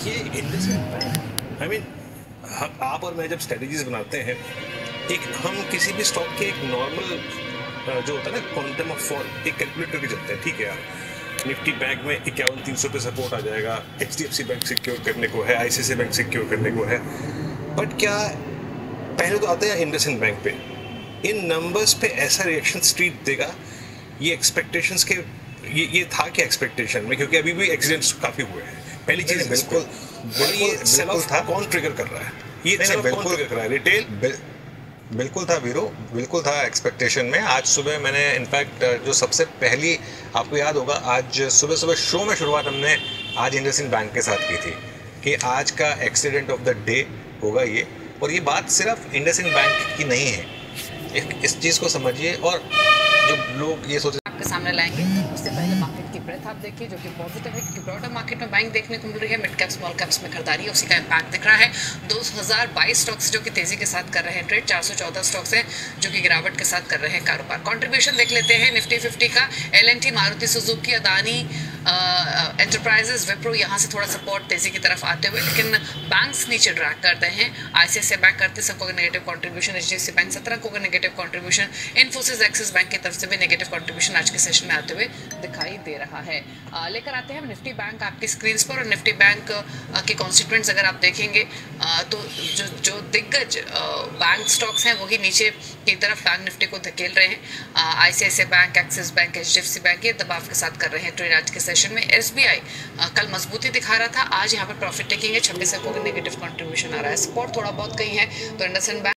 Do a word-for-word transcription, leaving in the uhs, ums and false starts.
ये industrial bank, I mean आप और मैं जब स्ट्रेटजीज बनाते हैं, एक हम किसी भी स्टॉक के एक नॉर्मल जो होता है ना क्वांटम ऑफ फॉल एक कैलकुलेट करके चलते हैं। ठीक है यार, निफ्टी बैंक में इक्यावन तीन सौ पे सपोर्ट आ जाएगा, H D F C bank secure करने को है, आई C I C I bank secure करने को है। बट क्या पहले तो आते हैं इंडसइंड बैंक पे, इन नंबर्स पे ऐसा रिएक्शन स्ट्रीट देगा, ये एक्सपेक्टेशंस के ये ये था क्या एक्सपेक्टेशन में, क्योंकि अभी भी एक्सीडेंट्स काफी हुए हैं। पहली चीज बिल्कुल बिल्कुल सेल ऑफ था, कौन ट्रिगर कर रहा है ये सेल ऑफ, कौन ट्रिगर कर रहा है? रिटेल बिल्कुल था वीरो, बिल्कुल था एक्सपेक्टेशन में। आज सुबह मैंने इनफैक्ट जो सबसे पहली, आपको याद होगा, आज सुबह सुबह शो में शुरुआत हमने आज इंडसइंड बैंक के साथ की थी कि आज का एक्सीडेंट ऑफ द डे होगा ये। और ये बात सिर्फ इंडसइंड बैंक की नहीं है, एक इस चीज़ को समझिए। और जो लोग ये सोचते आपके सामने लाएंगे, उससे पहले मार्केट की ब्रेथ आप देखिए जो कि पॉजिटिव है, क्योंकि ब्रॉडर मार्केट में बाइंग देखने को मिल रही है, मिड कैप स्मॉल कैप्स में खरीदारी है, उसी का इम्पैक्ट दिख रहा है। दो हज़ार बाईस स्टॉक्स जो कि तेजी के साथ कर रहे हैं ट्रेड, चार सौ चौदह स्टॉक्स हैं जो कि गिरावट के साथ कर रहे हैं कारोबार। कंट्रीब्यूशन देख लेते हैं निफ्टी फिफ्टी का, L N T, Maruti Suzuki, Adani enterprises, Wipro यहाँ से थोड़ा सपोर्ट तेजी की तरफ आते हुए, लेकिन बैंक्स नीचे ड्रैग करते हैं। I C I C I bank अड़तीस को negative contribution, H D F C bank सत्रह को negative contribution, Infosys Axis bank की तरफ से भी नेगेटिव कंट्रीब्यूशन आज के सेशन में आते हुए दिखाई दे रहा है। आ, लेकर आते हैं हम निफ्टी बैंक आपकी स्क्रीन पर, और निफ्टी बैंक आ, के कॉन्स्टिट्यूएंट्स अगर आप देखेंगे आ, तो जो जो दिग्गज बैंक स्टॉक्स हैं वही नीचे की तरफ बैंक निफ्टी को धकेल रहे हैं। I C I C I bank, Axis bank, H D F C bank ये दबाव के साथ कर रहे हैं ट्रेड आज के सेशन में। एस बी आई कल मजबूती दिखा रहा था, आज यहाँ पर प्रॉफिट टेकिंग है, छब्बीस को नेगेटिव कंट्रीब्यूशन आ रहा है। सपोर्ट थोड़ा बहुत कहीं है तो इंडसइंड बैंक